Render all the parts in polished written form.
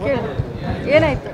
ಕೇಳಿ ಏನಾಯಿತು?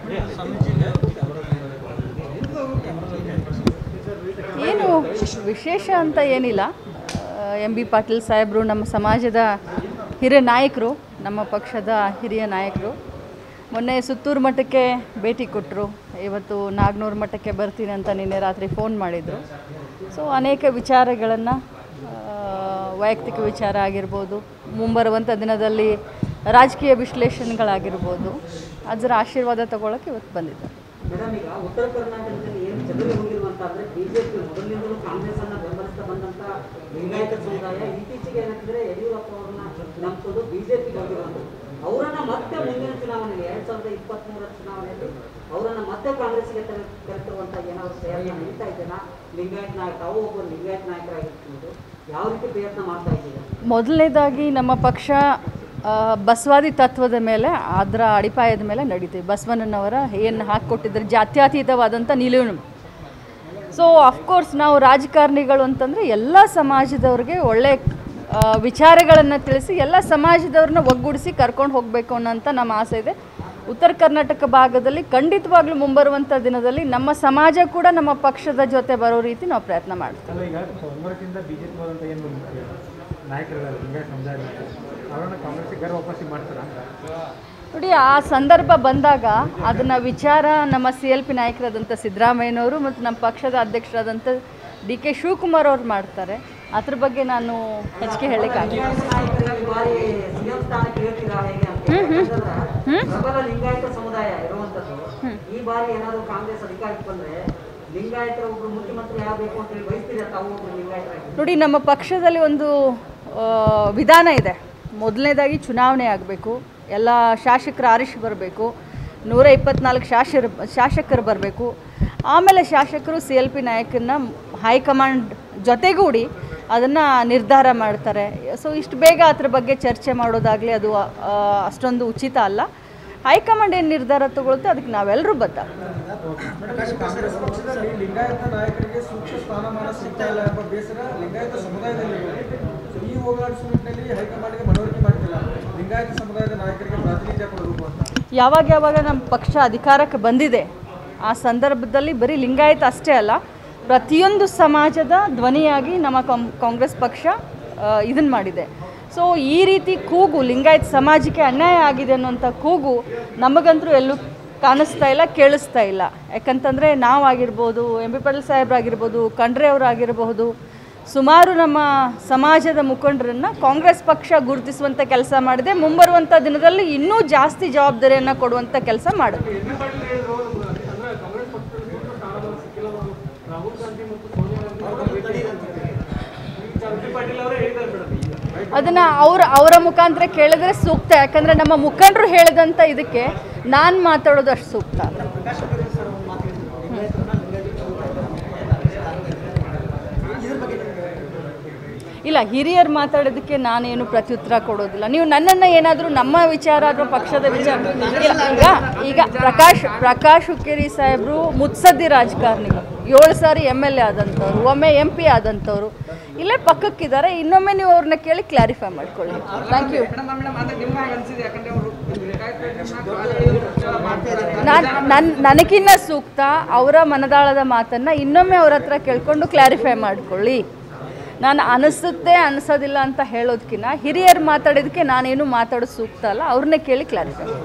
ಏನು ವಿಶೇಷ ಅಂತ ಏನಿಲ್ಲ. MB ಪಾಟೀಲ್ ಸಾಹೇಬರು ನಮ್ಮ ಸಮಾಜದ ಹಿರಿಯ ನಾಯಕರು, ನಮ್ಮ ಪಕ್ಷದ ಹಿರಿಯ ನಾಯಕರು. ಮೊನ್ನೆ ಸುತ್ತೂರು ಮಠಕ್ಕೆ ಭೇಟಿ ಕೊಟ್ಟರು, ಇವತ್ತು ನಾಗನೂರು ಮಠಕ್ಕೆ ಬರ್ತೀನಿ ಅಂತ ನಿನ್ನೆ ರಾತ್ರಿ ಫೋನ್ ಮಾಡಿದರು. ಸೊ ಅನೇಕ ವಿಚಾರಗಳನ್ನು, ವೈಯಕ್ತಿಕ ವಿಚಾರ ಆಗಿರ್ಬೋದು, ಮುಂಬರುವಂಥ ದಿನದಲ್ಲಿ ರಾಜಕೀಯ ವಿಶ್ಲೇಷಣೆಗಳಾಗಿರ್ಬೋದು, ಅದರ ಆಶೀರ್ವಾದ ತಗೊಳ್ಳೋಕೆ ಇವತ್ತು ಬಂದಿದ್ದಾರೆ. ಮೇಡಮ್, ಈಗ ಉತ್ತರ ಕರ್ನಾಟಕದಲ್ಲಿ ಏನು ಚದುರಿ ಹೋಗಿರುವಂತ ಅಂದ್ರೆ ಬಿಜೆಪಿ ಮೊದಲಿನಿಂದಲೂ ಕಾಂಗ್ರೆಸ್ ಅನ್ನ ಬೆಂಬಲಿಸ್ತಾ ಬಂದಂತ ಲಿಂಗಾಯತ ಸಮುದಾಯ ಇತ್ತೀಚೆಗೆ ಏನಂತಂದ್ರೆ ಯಡಿಯೂರಪ್ಪ ಅವರನ್ನ ನಂಬಿಕೊಂಡು ಬಿಜೆಪಿಗೆ ಹೋಗಿರುವಂಥದ್ದು. ಅವರನ್ನ ಮತ್ತೆ ಮುಂದಿನ ಚುನಾವಣೆಗೆ 2023 ಚುನಾವಣೆಯಲ್ಲಿ ಅವರನ್ನ ಮತ್ತೆ ಕಾಂಗ್ರೆಸ್ಗೆ ಕರೆತರುವಂತ ಏನಾದ್ರು ಪ್ರಯತ್ನ ನಡೀತಾ ಇದೆಯಾ? ಲಿಂಗಾಯತ ನಾಯಕ, ತಾವು ಒಬ್ಬರು ಲಿಂಗಾಯತ ನಾಯಕರಾಗಿರ್ಬೋದು, ಯಾವ ರೀತಿ ಪ್ರಯತ್ನ ಮಾಡ್ತಾ ಇದ್ದೀರಾ? ಮೊದಲನೇದಾಗಿ ನಮ್ಮ ಪಕ್ಷ ಬಸವಾದಿ ತತ್ವದ ಮೇಲೆ, ಅದರ ಅಡಿಪಾಯದ ಮೇಲೆ ನಡೀತೀವಿ. ಬಸವಣ್ಣನವರ ಏನು ಹಾಕಿಕೊಟ್ಟಿದ್ದಾರೆ ಜಾತ್ಯತೀತವಾದಂಥ ನಿಲುವು. ಸೊ ಅಫ್ಕೋರ್ಸ್ ನಾವು ರಾಜಕಾರಣಿಗಳು ಅಂತಂದರೆ ಎಲ್ಲ ಸಮಾಜದವ್ರಿಗೆ ಒಳ್ಳೆ ವಿಚಾರಗಳನ್ನು ತಿಳಿಸಿ ಎಲ್ಲ ಸಮಾಜದವ್ರನ್ನ ಒಗ್ಗೂಡಿಸಿ ಕರ್ಕೊಂಡು ಹೋಗಬೇಕು ಅನ್ನೋಂಥ ನಮ್ಮ ಆಸೆ ಇದೆ. ಉತ್ತರ ಕರ್ನಾಟಕ ಭಾಗದಲ್ಲಿ ಖಂಡಿತವಾಗ್ಲೂ ಮುಂಬರುವಂಥ ದಿನದಲ್ಲಿ ನಮ್ಮ ಸಮಾಜ ಕೂಡ ನಮ್ಮ ಪಕ್ಷದ ಜೊತೆ ಬರೋ ರೀತಿ ನಾವು ಪ್ರಯತ್ನ ಮಾಡ್ತೀವಿ. ನೋಡಿ, ಆ ಸಂದರ್ಭ ಬಂದಾಗ ಅದನ್ನು ವಿಚಾರ ನಮ್ಮ CLP ನಾಯಕರಾದಂಥ ಸಿದ್ದರಾಮಯ್ಯನವರು ಮತ್ತು ನಮ್ಮ ಪಕ್ಷದ ಅಧ್ಯಕ್ಷರಾದಂಥ DK ಶಿವಕುಮಾರ್ ಅವ್ರು ಮಾಡ್ತಾರೆ. ಅದ್ರ ಬಗ್ಗೆ ನಾನು ಹೆಚ್ಚಿಗೆ ಹೇಳಲಿಕ್ಕಾಗಲ್ಲ. ಲಿಂಗಾಯತ ಸಮುದಾಯ ಇರುವಂತದ್ದು ಈ ಬಾರಿ ಏನಾದರೂ ಕಾಂಗ್ರೆಸ್ ಅಧಿಕಾರಕ್ಕೆ ಬಂದ್ರೆ ಲಿಂಗಾಯತರ ಒಬ್ಬರು ಮುಖ್ಯಮಂತ್ರಿ ಆಗಬೇಕು ಅಂತ ಹೇಳಿ ಬಯಸ್ತೀರಾ ತಾವು ಒಬ್ಬರು ಲಿಂಗಾಯತರಾಗಿ? ನೋಡಿ, ನಮ್ಮ ಪಕ್ಷದಲ್ಲಿ ಒಂದು ವಿಧಾನ ಇದೆ. ಮೊದಲನೇದಾಗಿ ಚುನಾವಣೆ ಆಗಬೇಕು, ಎಲ್ಲ ಶಾಸಕರು ಆರಿಸಿ ಬರಬೇಕು, 124 ಶಾಸಕರು ಬರಬೇಕು. ಆಮೇಲೆ ಶಾಸಕರು CLP ನಾಯಕನ ಹೈಕಮಾಂಡ್ ಜೊತೆಗೂಡಿ ಅದನ್ನು ನಿರ್ಧಾರ ಮಾಡ್ತಾರೆ. ಸೊ ಇಷ್ಟು ಬೇಗ ಅದ್ರ ಬಗ್ಗೆ ಚರ್ಚೆ ಮಾಡೋದಾಗಲಿ ಅದು ಅಷ್ಟೊಂದು ಉಚಿತ ಅಲ್ಲ. ಹೈಕಮಾಂಡ್ ಏನು ನಿರ್ಧಾರ ತಗೊಳುತ್ತೆ ಅದಕ್ಕೆ ನಾವೆಲ್ಲರೂ ಬದ್ಧ. ಲಿಂಗಾಯತ ನಾಯಕರಿಗೆ ಸೂಕ್ತ ಸ್ಥಾನಮಾನ ಸಿಗ್ತಾ ಇಲ್ಲ ಎಂಬ ಬೇಸರ ಲಿಂಗಾಯತ ಸಮುದಾಯದಲ್ಲಿ ಈ ಹೋರಾಟದಲ್ಲಿ ಹೈಕಮಾಂಡ್ಗೆ ಮನವರಿಕೆ ಮಾಡ್ತಿಲ್ಲ, ಲಿಂಗಾಯತ ಸಮುದಾಯದ ನಾಯಕರಿಗೆ ಪ್ರಾತಿನಿಧ್ಯ ಕೊಡಬೇಕು ಅಂತ. ಯಾವಾಗ ನಮ್ಮ ಪಕ್ಷ ಅಧಿಕಾರಕ್ಕೆ ಬಂದಿದೆ ಆ ಸಂದರ್ಭದಲ್ಲಿ ಬರೀ ಲಿಂಗಾಯತ ಅಷ್ಟೇ ಅಲ್ಲ, ಪ್ರತಿಯೊಂದು ಸಮಾಜದ ಧ್ವನಿಯಾಗಿ ನಮ್ಮ ಕಾಂಗ್ರೆಸ್ ಪಕ್ಷ ಇದನ್ನು ಮಾಡಿದೆ. ಸೊ ಈ ರೀತಿ ಕೂಗು, ಲಿಂಗಾಯತ ಸಮಾಜಕ್ಕೆ ಅನ್ಯಾಯ ಆಗಿದೆ ಅನ್ನೋಂಥ ಕೂಗು ನಮಗಂತೂ ಎಲ್ಲೂ ಕಾಣಿಸ್ತಾ ಇಲ್ಲ, ಕೇಳಿಸ್ತಾ ಇಲ್ಲ. ಯಾಕಂತಂದರೆ ನಾವಾಗಿರ್ಬೋದು, MB ಪಾಟೀಲ್ ಸಾಹೇಬ್ರಾಗಿರ್ಬೋದು, ಖಂಡ್ರೆ ಅವರಾಗಿರಬಹುದು, ಸುಮಾರು ನಮ್ಮ ಸಮಾಜದ ಮುಖಂಡರನ್ನು ಕಾಂಗ್ರೆಸ್ ಪಕ್ಷ ಗುರುತಿಸುವಂಥ ಕೆಲಸ ಮಾಡಿದೆ. ಮುಂಬರುವಂಥ ದಿನದಲ್ಲಿ ಇನ್ನೂ ಜಾಸ್ತಿ ಜವಾಬ್ದಾರಿಯನ್ನು ಕೊಡುವಂಥ ಕೆಲಸ ಮಾಡಿದೆ. ಅದನ್ನು ಅವರ ಮುಖಾಂತರ ಕೇಳಿದ್ರೆ ಸೂಕ್ತ. ಯಾಕಂದರೆ ನಮ್ಮ ಮುಖಂಡರು ಹೇಳಿದಂಥ ಇದಕ್ಕೆ ನಾನು ಮಾತಾಡೋದು ಅಷ್ಟು ಸೂಕ್ತ ಅಲ್ಲ. ಇಲ್ಲ, ಹಿರಿಯರು ಮಾತಾಡೋದಕ್ಕೆ ನಾನೇನು ಪ್ರತ್ಯುತ್ತರ ಕೊಡೋದಿಲ್ಲ. ನೀವು ನನ್ನನ್ನು ಏನಾದರೂ ನಮ್ಮ ವಿಚಾರ ಅಥವಾ ಪಕ್ಷದ ವಿಚಾರ ಈಗ ಪ್ರಕಾಶ್ ಹುಕ್ಕೇರಿ ಸಾಹೇಬರು ಮುತ್ಸದ್ದಿ ರಾಜಕಾರಣಿಗಳು, 7 ಸಾರಿ MLA ಆದಂಥವ್ರು, ಒಮ್ಮೆ MP ಆದಂಥವ್ರು, ಇಲ್ಲೇ ಪಕ್ಕಕ್ಕಿದ್ದಾರೆ. ಇನ್ನೊಮ್ಮೆ ನೀವು ಅವ್ರನ್ನ ಕೇಳಿ ಕ್ಲಾರಿಫೈ ಮಾಡ್ಕೊಳ್ಳಿ. Thank you. ನನಗಿನ್ನ ಸೂಕ್ತ ಅವರ ಮನದಾಳದ ಮಾತನ್ನು ಇನ್ನೊಮ್ಮೆ ಅವ್ರ ಹತ್ರ ಕೇಳಿಕೊಂಡು ಕ್ಲಾರಿಫೈ ಮಾಡ್ಕೊಳ್ಳಿ. ನಾನು ಅನಿಸುತ್ತೆ ಅನಿಸೋದಿಲ್ಲ ಅಂತ ಹೇಳೋದಕ್ಕಿಂತ ಹಿರಿಯರು ಮಾತಾಡೋದಕ್ಕೆ ನಾನೇನು ಮಾತಾಡೋದು ಸೂಕ್ತ ಅಲ್ಲ. ಅವ್ರನ್ನೇ ಕೇಳಿ ಕ್ಲಾರಿಫೈ